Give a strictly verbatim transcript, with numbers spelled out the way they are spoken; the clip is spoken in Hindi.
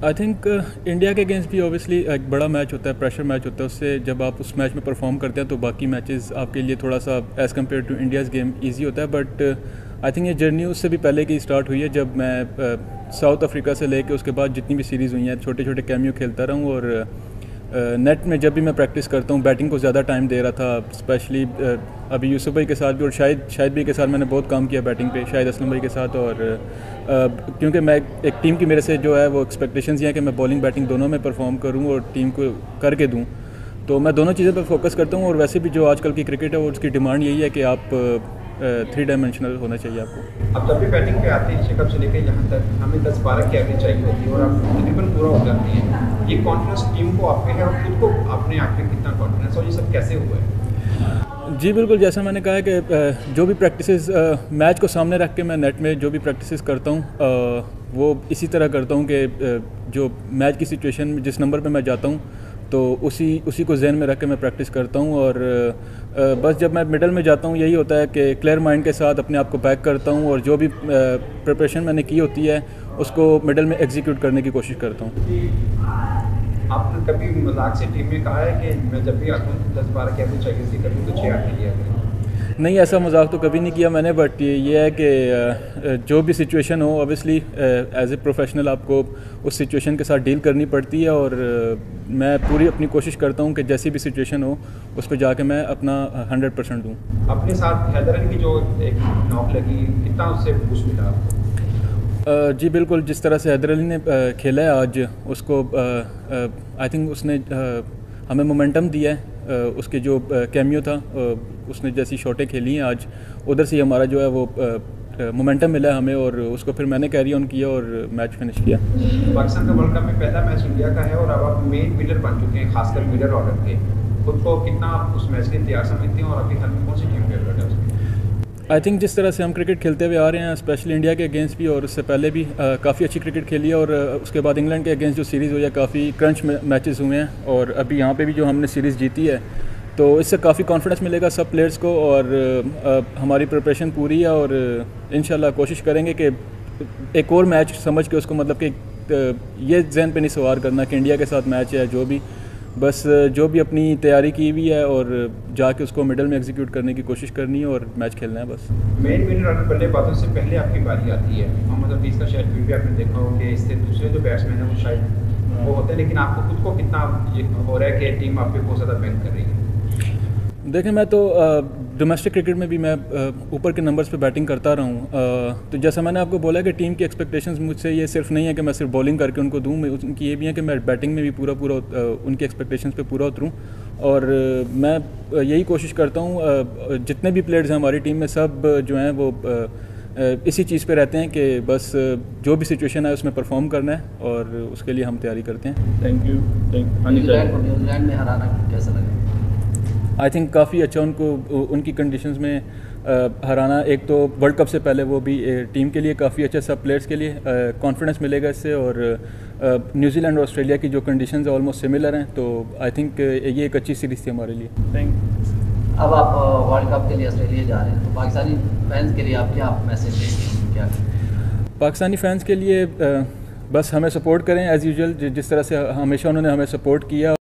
आई थिंक इंडिया के अगेंस्ट भी ऑब्वियसली एक बड़ा मैच होता है, प्रेशर मैच होता है। उससे जब आप उस मैच में परफॉर्म करते हैं तो बाकी मैचेस आपके लिए थोड़ा सा as compare to India's game easy होता है। बट आई थिंक ये जर्नी उससे भी पहले की स्टार्ट हुई है, जब मैं साउथ uh, अफ्रीका से लेके उसके बाद जितनी भी सीरीज़ हुई हैं छोटे छोटे कैमियो खेलता रहा हूँ। और नेट uh, में जब भी मैं प्रैक्टिस करता हूँ बैटिंग को ज़्यादा टाइम दे रहा था, स्पेशली uh, अभी यूसुफ भाई के साथ भी और शायद शायद भी के साथ मैंने बहुत काम किया बैटिंग पे, शायद असलम भाई के साथ। और uh, क्योंकि मैं एक टीम की मेरे से जो है वो एक्सपेक्टेशंस ये हैं कि मैं बॉलिंग बैटिंग दोनों में परफॉर्म करूँ और टीम को करके दूँ, तो मैं दोनों चीज़ों पर फोकस करता हूँ। और वैसे भी जो आजकल की क्रिकेट है वो उसकी डिमांड यही है कि आप थ्री डायमेंशनल होना चाहिए आपको। अब जब भी बैटिंग पे आते हैं चेकअप से लेकर यहाँ तक हमें दस बारह की एवरेज चाहिए होती है और आप तकरीबन पूरा हो जाती है। ये कॉन्फिडेंस टीम को आप पे है और खुद को अपने आप पे कितना कॉन्फिडेंस, और ये सब कैसे हुआ है? जी बिल्कुल, जैसा मैंने कहा है कि जो भी प्रैक्टिसेस मैच को सामने रख के मैं नेट में जो भी प्रैक्टिसेस करता हूँ वो इसी तरह करता हूँ कि जो मैच की सिचुएशन में जिस नंबर पे मैं जाता हूँ तो उसी उसी को जहन में रख के मैं प्रैक्टिस करता हूँ। और बस जब मैं मिडल में जाता हूँ यही होता है कि क्लियर माइंड के साथ अपने आप को पैक करता हूँ और जो भी प्रिपरेशन मैंने की होती है उसको मिडल में एग्जीक्यूट करने की कोशिश करता हूँ। आपने कभी मजाक से टीम में कहा है कि मैं जब भी आता हूँ दस बारह की एवरेज चाहिए थी, कभी तो छः आठ लिया है? नहीं, ऐसा मजाक तो कभी नहीं किया मैंने, बट ये है कि जो भी सिचुएशन हो ऑब्वियसली एज ए प्रोफेशनल आपको उस सिचुएशन के साथ डील करनी पड़ती है। और मैं पूरी अपनी कोशिश करता हूँ कि जैसी भी सिचुएशन हो उस पर जाके मैं अपना हंड्रेड परसेंट दूँ। अपने साथ हैदर अली की जो एक नॉक लगी, कितना उससे बूस्ट मिला आपको? Uh, जी बिल्कुल, जिस तरह से हैदर अली ने uh, खेला है आज, उसको आई थिंक उसने uh, हमें मोमेंटम दिया है। uh, उसके जो कैमियो uh, था uh, उसने जैसी शॉटें खेली हैं आज, उधर से हमारा जो है वो मोमेंटम uh, मिला है हमें और उसको फिर मैंने कैरी ऑन किया और मैच फिनिश किया। पाकिस्तान का वर्ल्ड कप में पहला मैच इंडिया का है और अब आप मेन मीडर बन चुके हैं, खासकर मीडर ऑर्डर के। खुद को कितना आप उस मैच के तैयार समझते हैं और आपकी हाल में कौन सी टीम फेवरेट है उसकी? आई थिंक जिस तरह से हम क्रिकेट खेलते हुए आ रहे हैं, स्पेशली इंडिया के अगेंस्ट भी और उससे पहले भी काफ़ी अच्छी क्रिकेट खेली है। और उसके बाद इंग्लैंड के अगेंस्ट जो सीरीज़ हुई है काफ़ी क्रंच मैचेस हुए हैं और अभी यहाँ पे भी जो हमने सीरीज़ जीती है, तो इससे काफ़ी कॉन्फिडेंस मिलेगा सब प्लेयर्स को। और आ, हमारी प्रिपरेशन पूरी है और इंशाल्लाह कोशिश करेंगे कि एक और मैच समझ के उसको, मतलब कि ये जहन पे नहीं सवार करना कि इंडिया के साथ मैच है, जो भी बस जो भी अपनी तैयारी की हुई है और जाके उसको मिडल में एग्जीक्यूट करने की कोशिश करनी है और मैच खेलना है बस। मेन मिडल ऑर्डर बल्लेबाजों से पहले आपकी बारी आती है। मोहम्मद हफीज़ का शायद भी आपने देखा हो कि इससे दूसरे जो बैट्समैन हैं वो शायद वो होते हैं, लेकिन आपको खुद को कितना ये हो रहा है कि टीम आप पे बहुत ज़्यादा बैंक कर रही है? देखें, मैं तो डोमेस्टिक क्रिकेट में भी मैं ऊपर के नंबर्स पे बैटिंग करता रहा हूँ। तो जैसा मैंने आपको बोला कि टीम की एक्सपेक्टेशंस मुझसे ये सिर्फ नहीं है कि मैं सिर्फ बॉलिंग करके उनको दूँ, उनकी ये भी है कि मैं बैटिंग में भी पूरा पूरा उनकी एक्सपेक्टेशंस पे पूरा उतरूँ। और मैं यही कोशिश करता हूँ, जितने भी प्लेयर्स हैं हमारी टीम में सब जो हैं वो इसी चीज़ पे रहते हैं कि बस जो भी सिचुएशन है उसमें परफॉर्म करना है और उसके लिए हम तैयारी करते हैं। थैंक यू थैंक न्यूजीलैंड में हराना कैसा लगा? आई थिंक काफ़ी अच्छा, उनको उनकी कंडीशंस में आ, हराना, एक तो वर्ल्ड कप से पहले वो भी टीम के लिए काफ़ी अच्छा, सब प्लेयर्स के लिए कॉन्फिडेंस मिलेगा इससे। और न्यूजीलैंड और ऑस्ट्रेलिया की जो कंडीशंस है ऑलमोस्ट सिमिलर हैं, तो आई थिंक ये एक अच्छी सीरीज़ थी हमारे लिए। थैंक। अब आप वर्ल्ड कप के लिए ऑस्ट्रेलिया जा रहे हैं, तो पाकिस्तानी फैंस के लिए आप क्या मैसेज देंगे? क्या पाकिस्तानी फैंस के लिए आ, बस हमें सपोर्ट करें एज़ यूजुअल, जिस तरह से हमेशा उन्होंने हमें सपोर्ट किया।